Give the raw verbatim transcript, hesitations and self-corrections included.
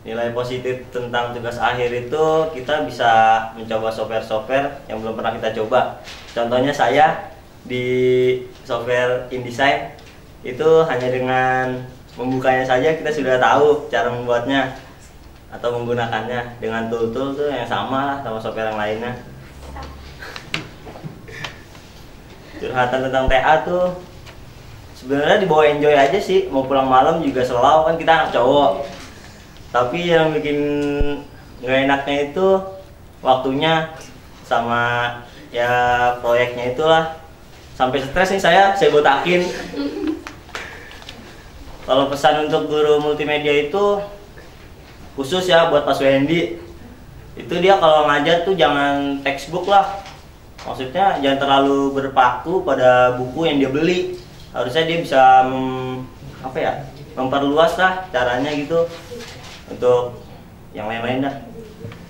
Nilai positif tentang tugas akhir itu kita bisa mencoba software-software yang belum pernah kita coba. Contohnya saya di software InDesign itu hanya dengan membukanya saja kita sudah tahu cara membuatnya atau menggunakannya dengan tool-tool tuh yang sama lah sama software yang lainnya. Curhatan tentang T A tuh sebenarnya dibawa enjoy aja sih, mau pulang malam juga selalu kan kita anak cowok. Tapi yang bikin nggak enaknya itu waktunya sama ya proyeknya itulah, sampai stres nih saya saya botakin. Kalau pesan untuk guru multimedia itu khusus ya buat Mas Wendy, itu dia kalau ngajar tuh jangan textbook lah, maksudnya jangan terlalu berpaku pada buku yang dia beli. Harusnya dia bisa mem, apa ya memperluas lah caranya gitu untuk yang lain-lain dah.